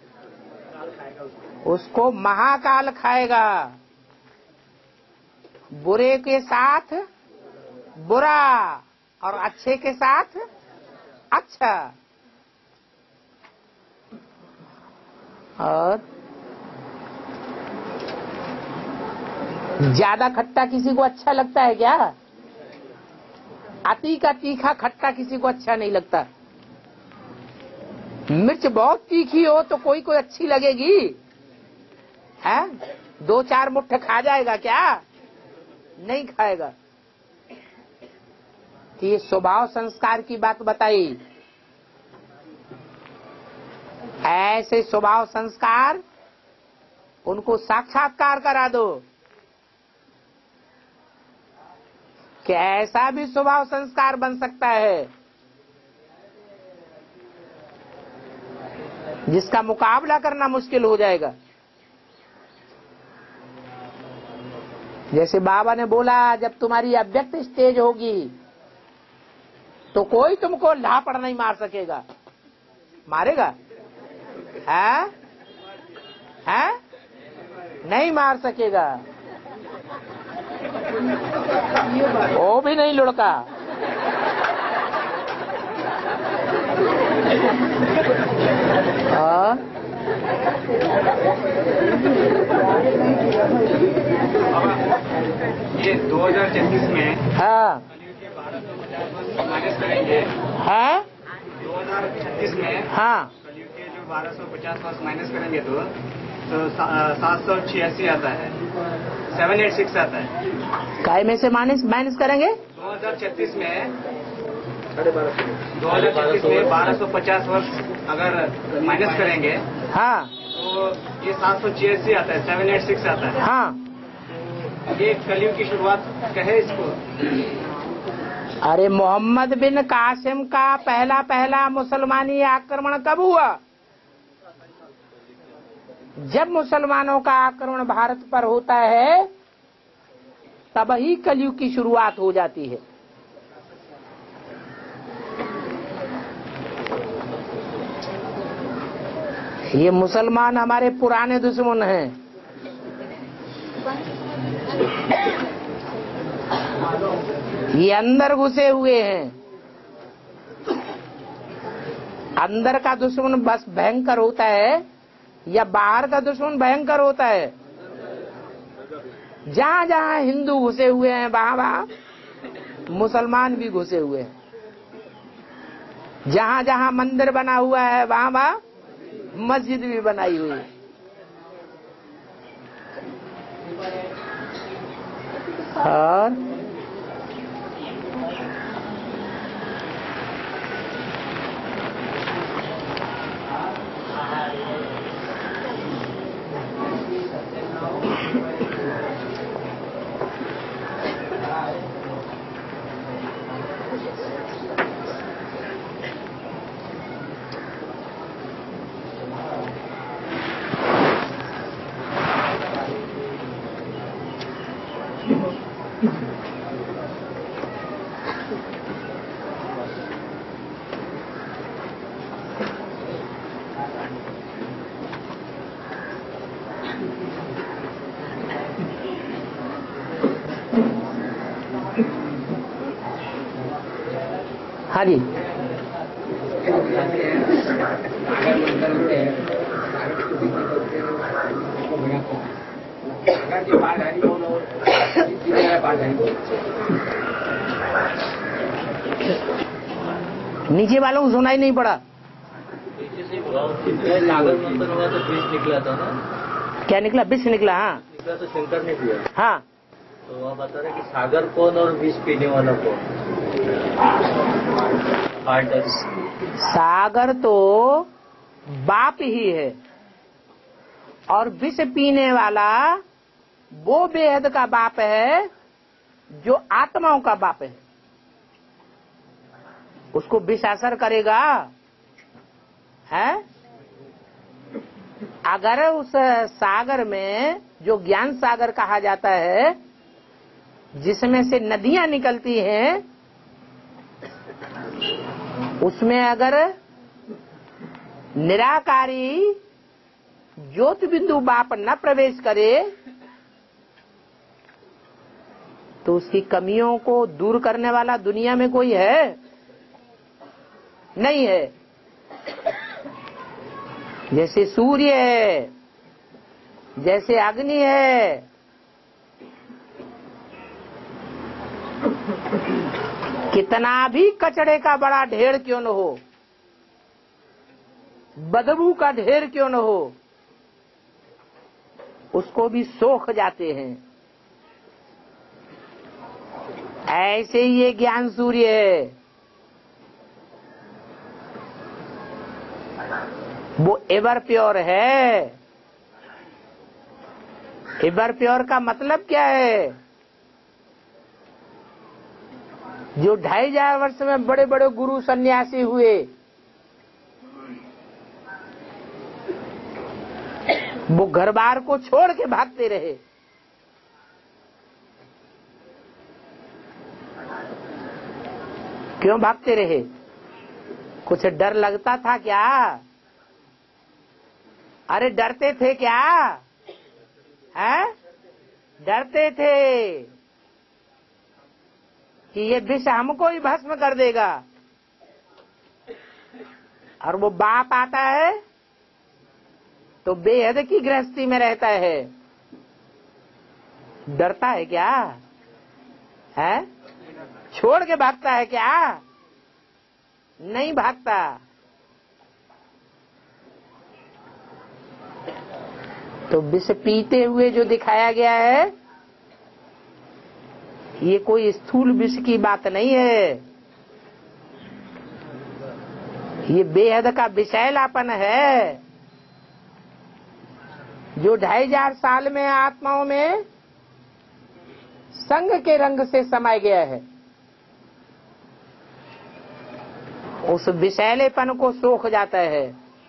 उसको महाकाल खाएगा। बुरे के साथ बुरा और अच्छे के साथ अच्छा। और ज्यादा खट्टा किसी को अच्छा लगता है क्या? अति का तीखा खट्टा किसी को अच्छा नहीं लगता। मिर्च बहुत तीखी हो तो कोई कोई अच्छी लगेगी, है? दो चार मुट्ठे खा जाएगा क्या? नहीं खाएगा। तो ये स्वभाव संस्कार की बात बताई। ऐसे स्वभाव संस्कार उनको साक्षात्कार करा दो कि ऐसा भी स्वभाव संस्कार बन सकता है जिसका मुकाबला करना मुश्किल हो जाएगा। जैसे बाबा ने बोला, जब तुम्हारी अव्यक्त स्टेज होगी तो कोई तुमको लापड़ नहीं मार सकेगा। मारेगा? है? है? नहीं मार सकेगा। वो भी नहीं लुढ़का। और ये दो हजार छत्तीस में हाँ माइनस करेंगे। है दो हजार छत्तीस में हाँ कलयुग के जो बारह सौ पचास वर्ष माइनस करेंगे तो तो सात सौ छियासी आता है, सेवन एट सिक्स आता है। काय में से माइनस माइनस करेंगे? दो हजार छत्तीस में साढ़े बारह सौ दो हजार छत्तीस में बारह सौ पचास वर्ष अगर माइनस करेंगे हाँ तो ये सात सौ छियासी आता है, सेवन एट सिक्स आता है। हाँ ये कलयुग की शुरुआत कहे इसको। अरे मोहम्मद बिन कासिम का पहला पहला मुसलमानी आक्रमण कब हुआ? जब मुसलमानों का आक्रमण भारत पर होता है तब ही कलयुग की शुरुआत हो जाती है। ये मुसलमान हमारे पुराने दुश्मन हैं। ये अंदर घुसे हुए हैं। अंदर का दुश्मन बस भयंकर होता है या बाहर का दुश्मन भयंकर होता है? जहाँ जहाँ हिंदू घुसे हुए हैं वहाँ वहाँ मुसलमान भी घुसे हुए हैं। जहाँ जहाँ मंदिर बना हुआ है वहाँ वहाँ मस्जिद भी बनाई हुई है। और हाँ जी, नीचे वालों को सुनाई नहीं पड़ा। सागर मंथन हुआ तो विष निकला था ना? क्या निकला? विष निकला। हाँ निकला तो शंकर ने दिया। हाँ तो वहाँ बता रहे कि सागर कौन और विष पीने वाला कौन? सागर तो बाप ही है और विष पीने वाला वो बेहद का बाप है जो आत्माओं का बाप है। उसको विष असर करेगा है? अगर उस सागर में जो ज्ञान सागर कहा जाता है जिसमें से नदियां निकलती हैं उसमें अगर निराकारी ज्योति बिंदु बाप न प्रवेश करे तो उसकी कमियों को दूर करने वाला दुनिया में कोई है? नहीं है। जैसे सूर्य है, जैसे अग्नि है, कितना भी कचड़े का बड़ा ढेर क्यों न हो, बदबू का ढेर क्यों न हो, उसको भी सोख जाते हैं। ऐसे ही ये ज्ञान सूर्य है, वो एवर प्योर है। एवर प्योर का मतलब क्या है? जो ढाई हजार वर्ष में बड़े बड़े गुरु सन्यासी हुए वो घर बार को छोड़ के भागते रहे। क्यों भागते रहे? कुछ डर लगता था क्या? अरे डरते थे क्या? हैं? डरते थे कि ये विष हमको ही भस्म कर देगा। और वो बाप आता है तो बेहद की गृहस्थी में रहता है। डरता है क्या? है? छोड़ के भागता है क्या? नहीं भागता। तो विष पीते हुए जो दिखाया गया है ये कोई स्थूल विष की बात नहीं है। ये बेहद का विषैलापन है जो ढाई हजार साल में आत्माओं में संग के रंग से समाया गया है। उस विषैलेपन को सोख जाता है।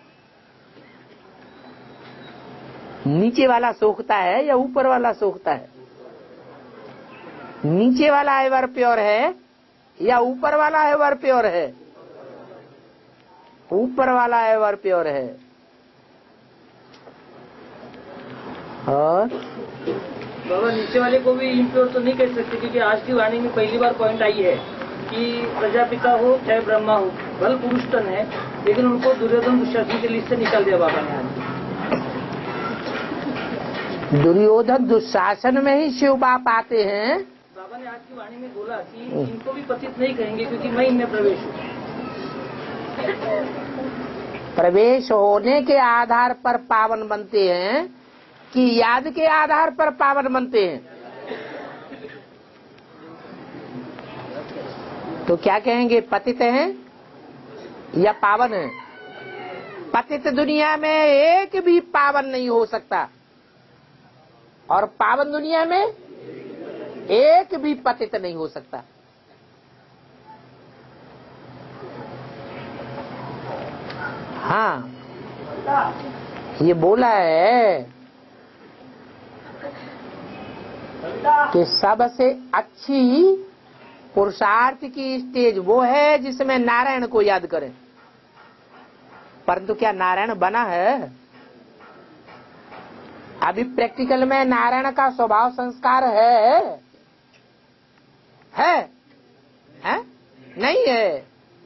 नीचे वाला सोखता है या ऊपर वाला सोखता है? नीचे वाला एवर प्योर है या ऊपर वाला एवर प्योर है? ऊपर वाला एवर प्योर है। और बाबा नीचे वाले को भी इम्प्योर तो नहीं कह सकते, क्योंकि आज की वाणी में पहली बार पॉइंट आई है कि प्रजापिता हो चाहे ब्रह्मा हो, बल पुरुष तन है, लेकिन उनको दुर्योधन दुशासन की लिस्ट से निकाल दिया बाबा ने आज। दुर्योधन दुशासन में ही शिव बाप आते हैं। बाबा ने आज की वाणी में बोला कि इनको भी पतित नहीं कहेंगे क्योंकि मैं इनमें प्रवेश हूँ। प्रवेश होने के आधार पर पावन बनते हैं कि याद के आधार पर पावन बनते हैं? तो क्या कहेंगे, पतित हैं या पावन हैं? पतित दुनिया में एक भी पावन नहीं हो सकता और पावन दुनिया में एक भी पतित नहीं हो सकता। हाँ, ये बोला है कि सबसे अच्छी पुरुषार्थ की स्टेज वो है जिसमें नारायण को याद करें। परंतु क्या नारायण बना है? अभी प्रैक्टिकल में नारायण का स्वभाव संस्कार है है, है? नहीं है।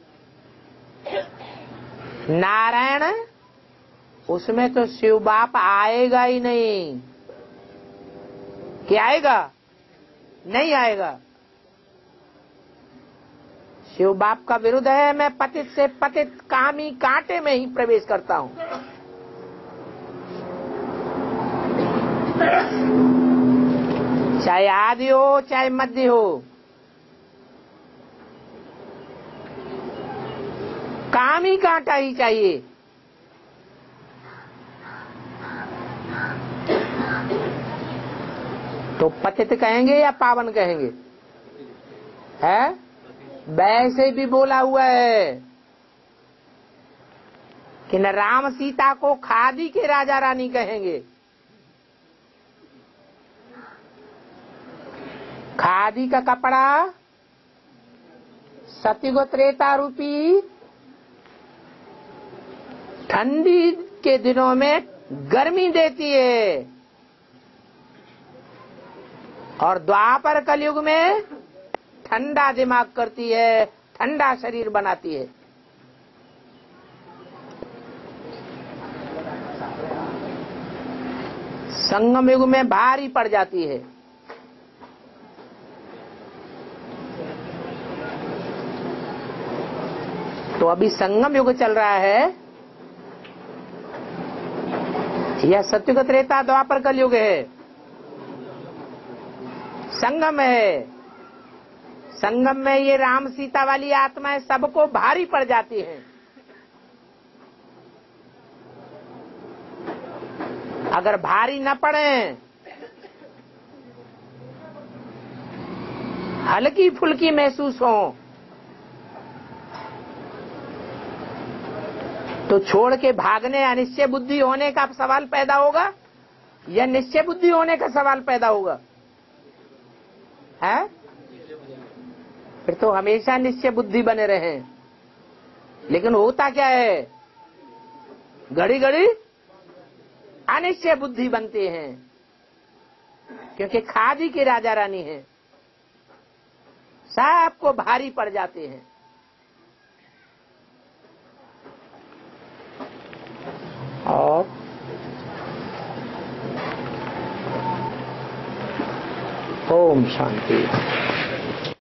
नारायण उसमें तो शिव बाप आएगा ही नहीं। क्या आएगा? नहीं आएगा। शिव बाप का विरुद्ध है, मैं पतित से पतित कामी कांटे में ही प्रवेश करता हूँ। चाहे आदि हो चाहे मध्य हो, कामी कांटा ही चाहिए। तो पतित कहेंगे या पावन कहेंगे? है? वैसे भी बोला हुआ है कि न राम सीता को खादी के राजा रानी कहेंगे। खादी का कपड़ा सत्युग त्रेता रूपी ठंडी के दिनों में गर्मी देती है और द्वापर कलयुग में ठंडा दिमाग करती है, ठंडा शरीर बनाती है। संगम युग में भारी पड़ जाती है। तो अभी संगम युग चल रहा है या सत्युग त्रेता द्वापर कलयुग है? संगम है। संगम में ये राम सीता वाली आत्माएं सबको भारी पड़ जाती हैं। अगर भारी न पड़े, हल्की फुल्की महसूस हो, तो छोड़ के भागने अनिश्चय बुद्धि होने का सवाल पैदा होगा या निश्चय बुद्धि होने का सवाल पैदा होगा? है? फिर तो हमेशा निश्चय बुद्धि बने रहे। लेकिन होता क्या है, घड़ी घड़ी अनिश्चय बुद्धि बनते हैं, क्योंकि खादी के राजा रानी हैं, सबको भारी पड़ जाते हैं। और ओम शांति।